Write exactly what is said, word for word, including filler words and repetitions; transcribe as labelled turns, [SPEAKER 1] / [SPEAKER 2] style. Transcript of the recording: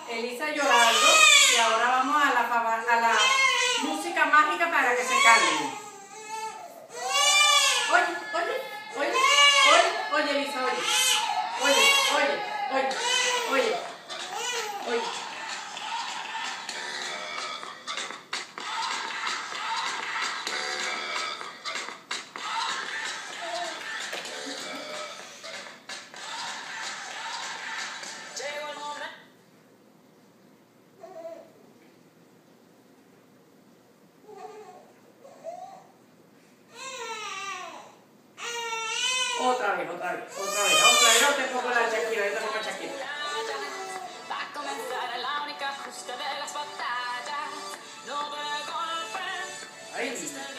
[SPEAKER 1] Elisa llorando y ahora vamos a la, fava- a la música mágica para que se calmen. Oye, oye, oye, oye, oye, Elisa, oye. Oye, oye, oye, oye, oye. Otra vez, otra vez, otra vez, otra vez. No te pongo la Shakira, yo te pongo Shakira.
[SPEAKER 2] Va a comenzar la única justa de las batallas. No puedo con el friend.
[SPEAKER 1] Ay,